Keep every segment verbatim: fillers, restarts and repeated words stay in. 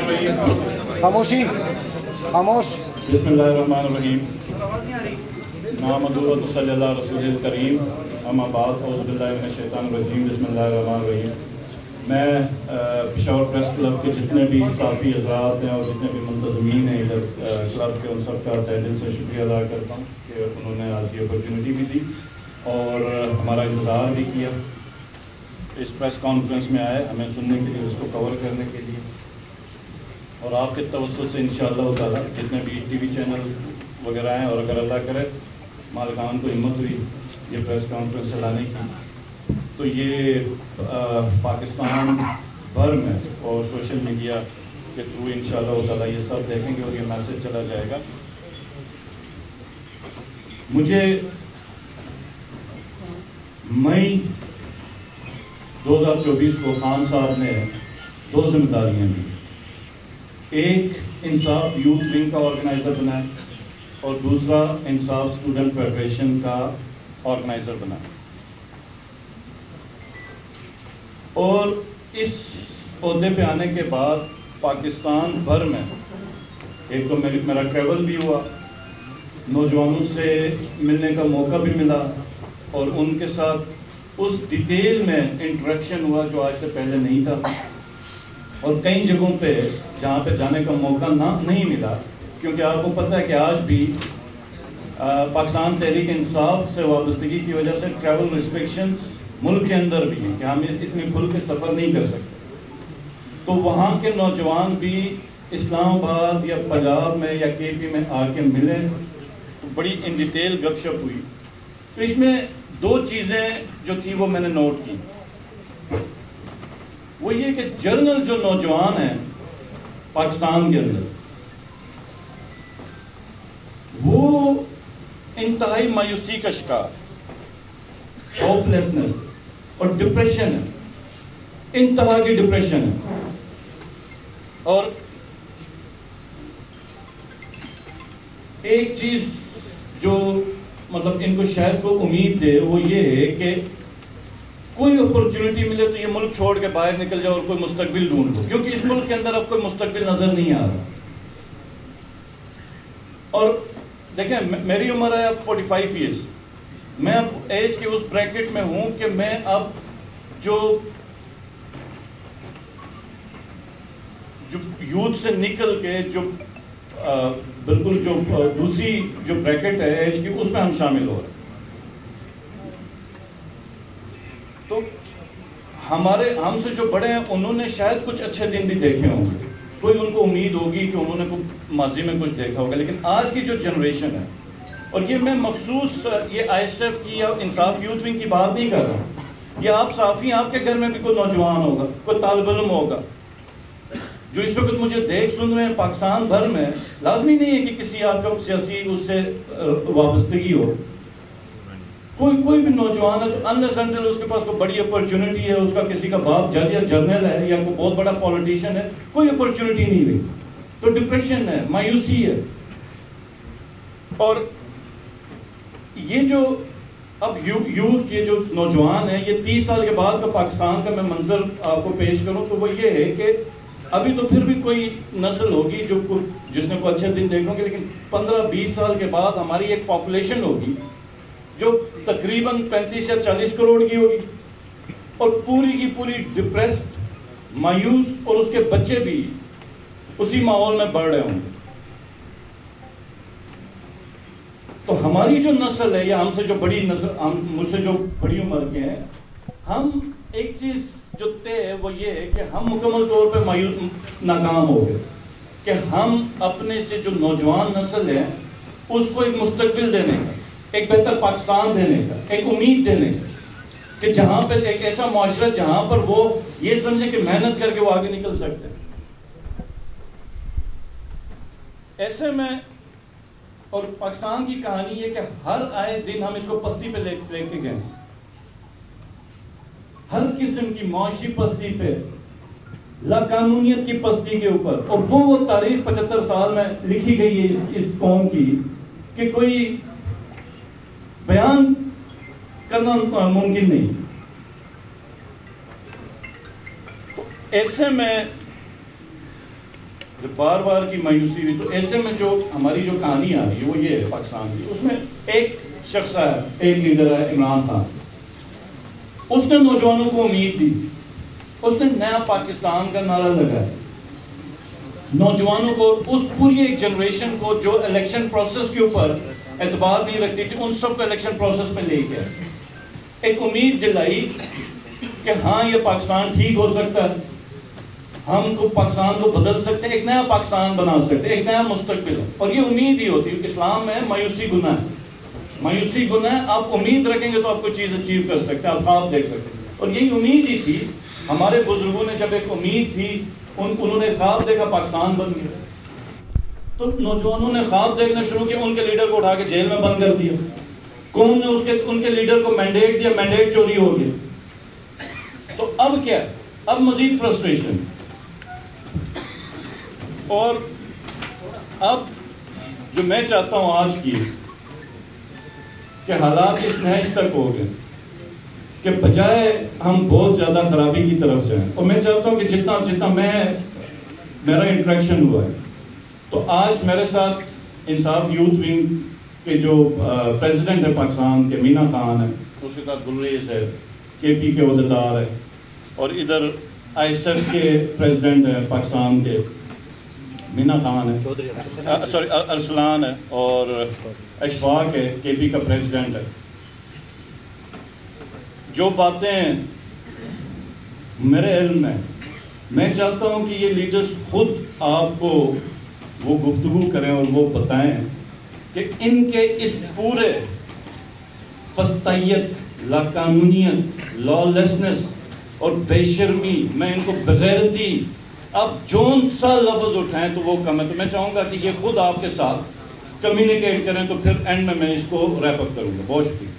خاموشی خاموش بسم اللہ الرحمن الرحیم نحمدہ و صلی اللہ رسول الکریم اما بعد اعوذ باللہ من الشیطان الرجیم بسم اللہ الرحمن الرحیم میں پشاور پریس کلب کے جتنے بھی صحافی حضرات ہیں اور جتنے بھی منتظمین ہیں ادھر کلب کے ان سب کا تہ دل سے شکریہ ادا کرتا ہوں کہ انہوں نے آج یہ اپرچونٹی بھی دی اور ہمارا انتظار بھی کیا اس پریس کانفرنس میں آئے ہمیں سننے کے لیے اس کو کور کرنے کے لیے اور آپ کے توسط سے انشاءاللہ تعالیٰ جتنے بھی ٹی وی چینل وغیرہ ہیں اور اگر اللہ کرے مالکان کو ہمت ہوئی یہ پریس کانفرنس چلانے کی تو یہ پاکستان بھر میں اور سوشل میڈیا کے تھرو انشاءاللہ تعالیٰ یہ سب دیکھیں گے اور یہ میسج چلا جائے گا. مجھے مئی دو ہزار چوبیس کو خان صاحب نے دو ذمہ داریاں دی. ایک انصاف یوتھ ونگ کا آرگنائزر بنا اور دوسرا انصاف اسٹوڈنٹ فیڈریشن کا آرگنائزر بنا. اور اس عہدے پہ آنے کے بعد پاکستان بھر میں ایک تو میرا ٹریول بھی ہوا, نوجوانوں سے ملنے کا موقع بھی ملا اور ان کے ساتھ اس ڈیٹیل میں انٹریکشن ہوا جو آج سے پہلے نہیں تھا. اور کئی جگہوں پہ جہاں پہ جانے کا موقع نہ نہیں ملا کیونکہ آپ کو پتہ ہے کہ آج بھی پاکستان تحریک انصاف سے وابستگی کی وجہ سے ٹریول ریسٹرکشنز ملک کے اندر بھی ہیں کہ ہم اتنے کھل کے سفر نہیں کر سکتے. تو وہاں کے نوجوان بھی اسلام آباد یا پنجاب میں یا کے پی میں آ کے ملے تو بڑی ان ڈیٹیل گپ شپ ہوئی. تو اس میں دو چیزیں جو تھیں وہ میں نے نوٹ کی. وہ یہ کہ جرنل جو نوجوان ہیں پاکستان کے اندر وہ انتہائی مایوسی کا شکار, ہوپ لیسنس اور ڈپریشن ہے, انتہا کی ڈپریشن ہے. اور ایک چیز جو مطلب ان کو شاید کو امید دے وہ یہ ہے کہ کوئی اپرچونٹی ملے تو یہ ملک چھوڑ کے باہر نکل جاؤ اور کوئی مستقبل ڈھونڈ لو, کیونکہ اس ملک کے اندر اب کوئی مستقبل نظر نہیں آ رہا. اور دیکھیں میری عمر ہے اب فورٹی فائیو ایئرس, میں اب ایج کے اس بریکٹ میں ہوں کہ میں اب جو جو یوتھ سے نکل کے جو بالکل جو دوسری جو بریکٹ ہے ایج کی اس میں ہم شامل ہو رہے ہیں. تو ہمارے ہم سے جو بڑے ہیں انہوں نے شاید کچھ اچھے دن بھی دیکھے ہوں گے, کوئی ان کو امید ہوگی کہ انہوں نے ماضی میں کچھ دیکھا ہوگا, لیکن آج کی جو جنریشن ہے اور یہ میں مخصوص یہ آئی ایس ایف کی یا انصاف یوتھ ونگ کی بات نہیں کر رہا ہوں, یہ آپ صحافی آپ کے گھر میں بھی کوئی نوجوان ہوگا, کوئی طالب علم ہوگا جو اس وقت مجھے دیکھ سن رہے ہیں پاکستان بھر میں. لازمی نہیں ہے کہ کسی آپ کا سیاسی اس سے وابستگی ہو, کوئی کوئی بھی نوجوان ہے تو انلیس انٹل اس کے پاس کوئی بڑی اپرچونٹی ہے, اس کا کسی کا باپ جج یا جرنل ہے یا کوئی بہت بڑا پولیٹیشین ہے, کوئی اپرچونٹی نہیں ہوئی تو ڈپریشن ہے, مایوسی ہے. اور یہ جو اب یوتھ یہ جو نوجوان ہیں یہ تیس سال کے بعد کا پاکستان کا میں منظر آپ کو پیش کروں تو وہ یہ ہے کہ ابھی تو پھر بھی کوئی نسل ہوگی جو جس نے کوئی اچھے دن دیکھیں گے, لیکن پندرہ بیس سال کے بعد ہماری ایک پاپولیشن ہوگی جو تقریباً پینتیس یا چالیس کروڑ کی ہوگی اور پوری کی پوری ڈپریسڈ, مایوس, اور اس کے بچے بھی اسی ماحول میں بڑھ رہے ہوں گے. تو ہماری جو نسل ہے یا ہم سے جو بڑی نسل, ہم مجھ سے جو بڑی عمر کے ہیں, ہم ایک چیز جو طے ہے وہ یہ ہے کہ ہم مکمل طور پہ مایوس ناکام ہو گئے کہ ہم اپنے سے جو نوجوان نسل ہے اس کو ایک مستقبل دینے کا, ایک بہتر پاکستان دینے کا, ایک امید دینے کا کہ جہاں پہ ایک ایسا معاشرہ جہاں پر وہ یہ سمجھے کہ محنت کر کے وہ آگے نکل سکتے ہیں. ایسے میں اور پاکستان کی کہانی ہے کہ ہر آئے دن ہم اس کو پستی پہ لے کے گئے, ہر قسم کی معاشی پستی پہ, لاقانونیت کی پستی کے اوپر. اور وہ وہ تاریخ پچہتر سال میں لکھی گئی ہے اس, اس قوم کی کہ کوئی بیان کرنا ممکن نہیں. ایسے میں جب بار بار کی مایوسی ہوئی تو ایسے میں جو ہماری جو کہانی آ رہی ہے وہ یہ ہے پاکستان کی، اس میں ایک شخص ہے، ایک لیڈر ہے عمران خان. اس نے نوجوانوں کو امید دی، اس نے نیا پاکستان کا نعرہ لگایا، نوجوانوں کو، اس پوری ایک جنریشن کو جو الیکشن پروسیس کے اوپر اعتبار نہیں رکھتی تھی، ان سب کو الیکشن پروسیس میں لے گیا، ایک امید دلائی کہ ہاں یہ پاکستان ٹھیک ہو سکتا ہے، ہم کو پاکستان کو بدل سکتے ہیں، ایک نیا پاکستان بنا سکتے ہیں، ایک نیا مستقبل ہے. اور یہ امید ہی ہوتی ہے. اسلام میں مایوسی گناہ ہے، مایوسی گناہ ہے. آپ امید رکھیں گے تو آپ کوئی چیز اچیو کر سکتے ہیں، آپ خواب دیکھ سکتے ہیں. اور یہی امید ہی تھی ہمارے بزرگوں نے، جب ایک امید تھی، ان انہوں نے خواب دیکھا، پاکستان بن گیا. تو نوجوانوں نے خواب دیکھنا شروع کیا، ان کے لیڈر کو اٹھا کے جیل میں بند کر دیا. قوم نے اس کے ان کے لیڈر کو مینڈیٹ دیا، مینڈیٹ چوری ہو گیا. تو اب کیا؟ اب مزید فرسٹریشن. اور اب جو میں چاہتا ہوں آج کی کہ حالات اس نہج تک ہو گئے کہ بجائے ہم بہت زیادہ خرابی کی طرف جائیں. اور میں چاہتا ہوں کہ جتنا جتنا میں میرا انٹریکشن ہوا ہے، تو آج میرے ساتھ انصاف یوتھ ونگ کے جو پریزیڈنٹ ہے پاکستان کے، مینا خان ہے، اس کے ساتھ گلریز ہے، کے پی کے عہدیدار ہے، اور ادھر آئی ایس ایف کے پریزیڈنٹ ہے پاکستان کے، مینا خان ہے، سوری ارسلان ہے، اور اشفاق ہے، کے پی کا پریزیڈنٹ ہے. جو باتیں میرے علم میں، میں چاہتا ہوں کہ یہ لیڈرز خود آپ کو وہ گفتگو کریں اور وہ بتائیں کہ ان کے اس پورے فسطائیت، لاقانونیت، لا لیسنس اور بے شرمی میں ان کو بغیرتی، اب جون سا لفظ اٹھائیں تو وہ کم ہے. تو میں چاہوں گا کہ یہ خود آپ کے ساتھ کمیونیکیٹ کریں، تو پھر اینڈ میں میں اس کو ریپ اپ کروں گا. بہت شکریہ.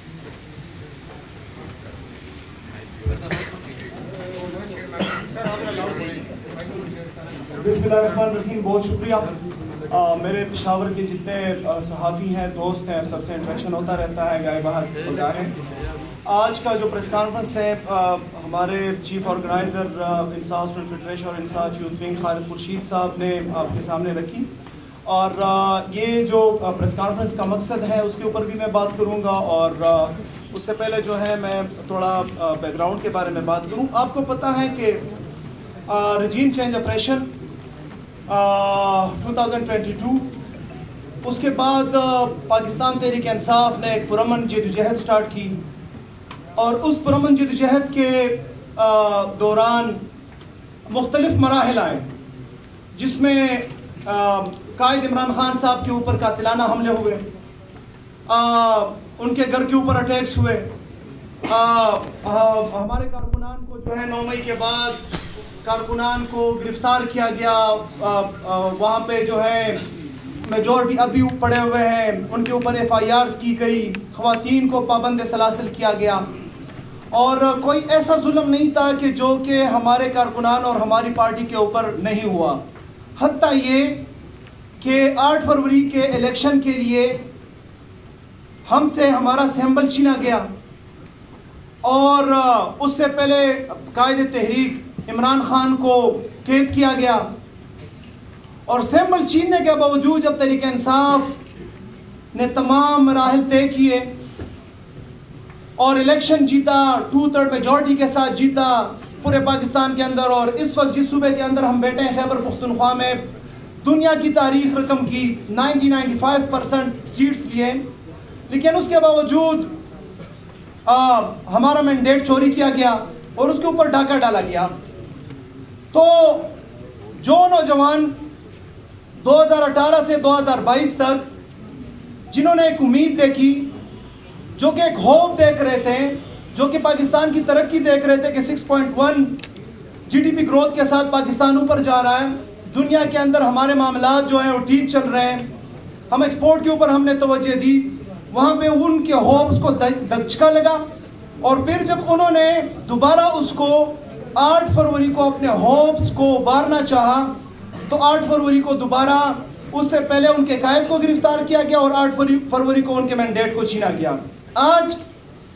بسم اللہ الرحمن الرحیم. بہت شکریہ. آ, میرے پشاور کے جتنے صحافی ہیں، دوست ہیں، سب سے انٹریکشن ہوتا رہتا ہے، گائے باہر ہوتا ہے. آج کا جو پریس کانفرنس ہے، آ, ہمارے chief organizer Insaf student federation اور انصاف یوتھ ونگ خالد خورشید صاحب نے آپ کے سامنے رکھی. اور آ, یہ جو پریس کانفرنس کا مقصد ہے اس کے اوپر بھی میں بات کروں گا. اور آ, اس سے پہلے جو ہے میں تھوڑا بیک گراؤنڈ کے بارے میں بات کروں. آپ کو پتہ ہے کہ regime change operation two thousand twenty two, اس کے بعد پاکستان تحریک انصاف نے ایک پرامن جدوجہد سٹارٹ کی. اور اس پرامن جدوجہد کے دوران مختلف مراحل آئے، جس میں قائد عمران خان صاحب کے اوپر قاتلانہ حملے ہوئے، ان کے گھر کے اوپر اٹیکس ہوئے، ہمارے کارکنان کو جو ہے نو مئی کے بعد کارکنان کو گرفتار کیا گیا. وہاں پہ جو ہے میجورٹی ابھی پڑے ہوئے ہیں، ان کے اوپر ایف آئی آرز کی گئی، خواتین کو پابند سلاسل کیا گیا. اور کوئی ایسا ظلم نہیں تھا کہ جو کہ ہمارے کارکنان اور ہماری پارٹی کے اوپر نہیں ہوا. حتیٰ یہ کہ آٹھ فروری کے الیکشن کے لیے ہم سے ہمارا سیمبل چھینا گیا، اور اس سے پہلے قائد تحریک عمران خان کو قید کیا گیا. اور سیمبل چھیننے کے باوجود جب تحریک انصاف نے تمام مراحل طے کیے اور الیکشن جیتا، ٹو تھرڈ میجورٹی کے ساتھ جیتا پورے پاکستان کے اندر، اور اس وقت جس صوبے کے اندر ہم بیٹھے ہیں خیبر پختونخوا میں، دنیا کی تاریخ رقم کی ninety ninety five percent seats لیے، لیکن اس کے باوجود آ, ہمارا مینڈیٹ چوری کیا گیا اور اس کے اوپر ڈاکہ ڈالا گیا. تو جو نوجوان دو ہزار اٹھارہ سے دو ہزار بائیس تک جنہوں نے ایک امید دیکھی، جو کہ ایک ہوپ دیکھ رہے تھے، جو کہ پاکستان کی ترقی دیکھ رہے تھے کہ six point one G D P growth کے ساتھ پاکستان اوپر جا رہا ہے، دنیا کے اندر ہمارے معاملات جو ہیں وہ ٹھیک چل رہے ہیں، ہم ایکسپورٹ کے اوپر ہم نے توجہ دی، وہاں پہ ان کے ہوپس کو دھچکا لگا. اور پھر جب انہوں نے دوبارہ اس کو آٹھ فروری کو اپنے ہوپس کو ابارنا چاہا، تو آٹھ فروری کو دوبارہ اس سے پہلے ان کے قائد کو گرفتار کیا گیا اور آٹھ فروری کو ان کے مینڈیٹ کو چھینا گیا. آج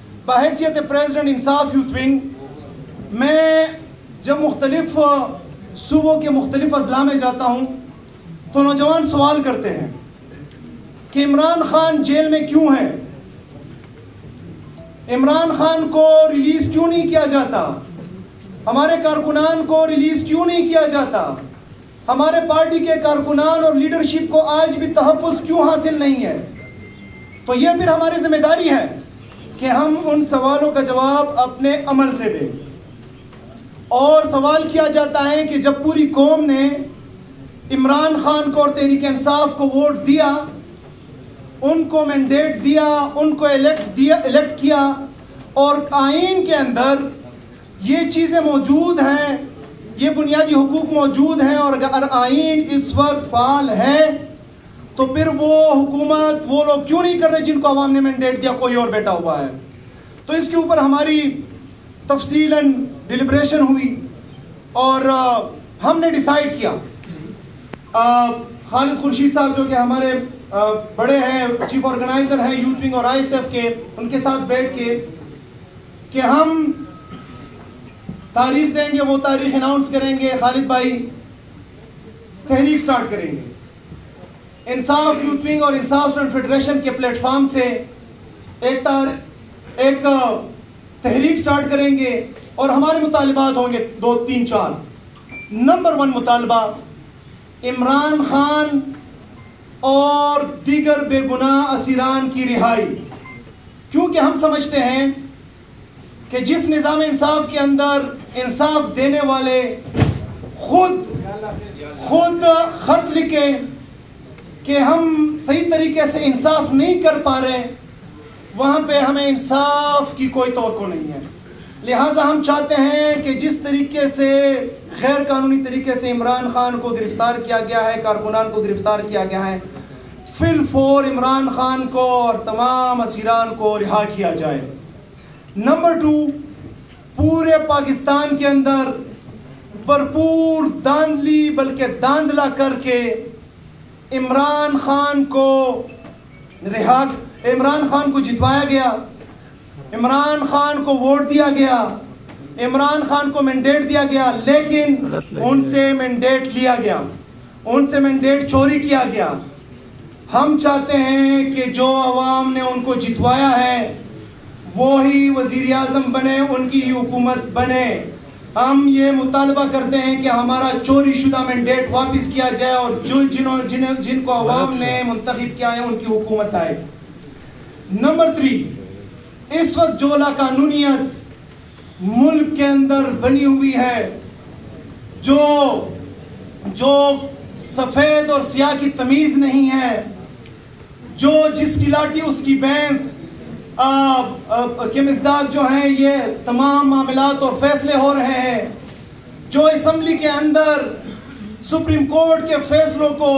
بحیثیت پریزیڈنٹ انصاف یوتھ ونگ میں جب مختلف صوبوں کے مختلف اضلاع میں جاتا ہوں تو نوجوان سوال کرتے ہیں کہ عمران خان جیل میں کیوں ہے، عمران خان کو ریلیز کیوں نہیں کیا جاتا، ہمارے کارکنان کو ریلیز کیوں نہیں کیا جاتا، ہمارے پارٹی کے کارکنان اور لیڈرشپ کو آج بھی تحفظ کیوں حاصل نہیں ہے۔ تو یہ پھر ہماری ذمہ داری ہے کہ ہم ان سوالوں کا جواب اپنے عمل سے دیں۔ اور سوال کیا جاتا ہے کہ جب پوری قوم نے عمران خان کو اور تحریک انصاف کو ووٹ دیا، ان کو مینڈیٹ دیا، ان کو الیکٹ دیا الیکٹ کیا، اور آئین کے اندر یہ چیزیں موجود ہیں، یہ بنیادی حقوق موجود ہیں، اور اگر آئین اس وقت فعال ہے تو پھر وہ حکومت وہ لوگ کیوں نہیں کر رہے جن کو عوام نے مینڈیٹ دیا، کوئی اور بیٹھا ہوا ہے۔ تو اس کے اوپر ہماری تفصیلاً ڈیلیبریشن ہوئی اور ہم نے ڈیسائیڈ کیا، خالد خورشید صاحب جو کہ ہمارے بڑے ہیں، چیف آرگنائزر ہیں یوتھ ونگ اور آئی ایس ایف کے، ان کے ساتھ بیٹھ کے کہ ہم تاریخ دیں گے، وہ تاریخ اناؤنس کریں گے، خالد بھائی تحریک سٹارٹ کریں گے، انصاف یوتھ ونگ اور انصاف اسٹوڈنٹ فیڈریشن کے پلیٹ فارم سے ایک ایک تحریک سٹارٹ کریں گے، اور ہمارے مطالبات ہوں گے دو تین چار۔ نمبر ون مطالبہ، عمران خان اور دیگر بے گناہ اسیران کی رہائی، کیونکہ ہم سمجھتے ہیں کہ جس نظام انصاف کے اندر انصاف دینے والے خود خود خط لکھے کہ ہم صحیح طریقے سے انصاف نہیں کر پا رہے، وہاں پہ ہمیں انصاف کی کوئی توقع نہیں ہے۔ لہٰذا ہم چاہتے ہیں کہ جس طریقے سے غیر قانونی طریقے سے عمران خان کو گرفتار کیا گیا ہے، کارکنان کو گرفتار کیا گیا ہے، فی الفور عمران خان کو اور تمام اسیران کو رہا کیا جائے۔ نمبر ٹو، پورے پاکستان کے اندر بھرپور داندلی بلکہ داندلا کر کے عمران خان کو رہا عمران خان کو جتوایا گیا، عمران خان کو ووٹ دیا گیا، عمران خان کو مینڈیٹ دیا گیا، لیکن ان سے مینڈیٹ لیا گیا، ان سے مینڈیٹ چوری کیا گیا۔ ہم چاہتے ہیں کہ جو عوام نے ان کو جتوایا ہے وہی وزیر اعظم بنے، ان کی حکومت بنے۔ ہم یہ مطالبہ کرتے ہیں کہ ہمارا چوری شدہ مینڈیٹ واپس کیا جائے اور جو جنہوں جن جن کو عوام نے منتخب کیا ہے ان کی حکومت آئے۔ نمبر تھری، اس وقت جو لاقانونیت ملک کے اندر بنی ہوئی ہے، جو جو سفید اور سیاہ کی تمیز نہیں ہے، جو جس کی لاٹھی اس کی بھینس کے مزداق جو ہیں، یہ تمام معاملات اور فیصلے ہو رہے ہیں، جو اسمبلی کے اندر سپریم کورٹ کے فیصلوں کو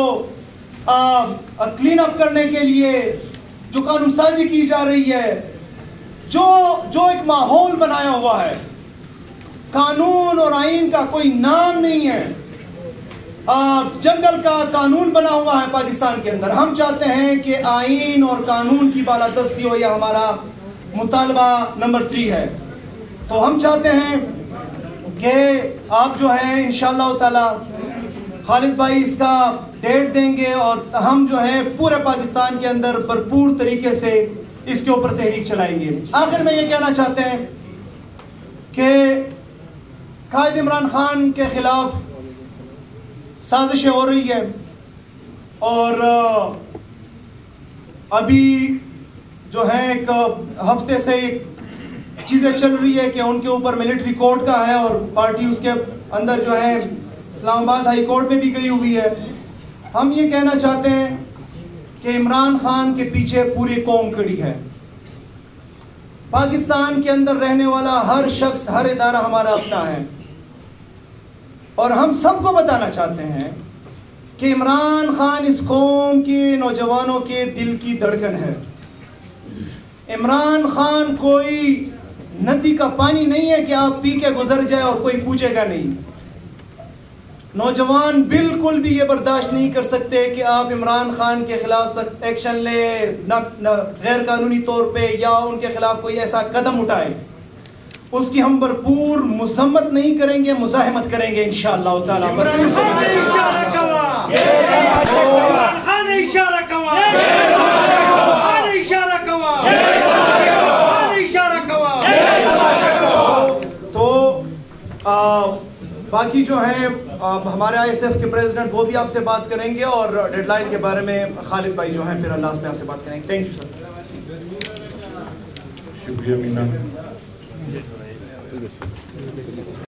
کلین اپ کرنے کے لیے جو قانون سازی کی جا رہی ہے، جو جو ایک ماحول بنایا ہوا ہے، قانون اور آئین کا کوئی نام نہیں ہے، جنگل کا قانون بنا ہوا ہے پاکستان کے اندر۔ ہم چاہتے ہیں کہ آئین اور قانون کی بالادستی ہو، یہ ہمارا مطالبہ نمبر تھری ہے۔ تو ہم چاہتے ہیں کہ آپ جو ہیں انشاءاللہ تعالی خالد بھائی اس کا ڈیٹ دیں گے، اور ہم جو ہے پورے پاکستان کے اندر بھرپور طریقے سے اس کے اوپر تحریک چلائیں گے۔ آخر میں یہ کہنا چاہتے ہیں کہ قائد عمران خان کے خلاف سازشیں ہو رہی ہے، اور ابھی جو ہے ایک ہفتے سے چیزیں چل رہی ہے کہ ان کے اوپر ملٹری کورٹ کا ہے، اور پارٹی اس کے اندر جو ہے اسلام آباد ہائی کورٹ میں بھی گئی ہوئی ہے۔ ہم یہ کہنا چاہتے ہیں کہ عمران خان کے پیچھے پوری قوم کھڑی ہے۔ پاکستان کے اندر رہنے والا ہر شخص، ہر ادارہ ہمارا اپنا ہے، اور ہم سب کو بتانا چاہتے ہیں کہ عمران خان اس قوم کے نوجوانوں کے دل کی دھڑکن ہے۔ عمران خان کوئی ندی کا پانی نہیں ہے کہ آپ پی کے گزر جائے اور کوئی پوچھے گا نہیں۔ نوجوان بالکل بھی یہ برداشت نہیں کر سکتے کہ آپ عمران خان کے خلاف سخت ایکشن لیں، نہ غیر قانونی طور پہ، یا ان کے خلاف کوئی ایسا قدم اٹھائے۔ اس کی ہم بھرپور مذمت نہیں کریں گے، مزاحمت کریں گے انشاءاللہ تعالیٰ۔ تو باقی جو ہیں ہمارے آئی ایس ایف کے پریزیڈنٹ وہ بھی آپ سے بات کریں گے، اور ڈیڈ لائن کے بارے میں خالد بھائی جو ہیں پھر لاسٹ میں آپ سے بات کریں گے۔ Thank you sir. شکریہ مینا۔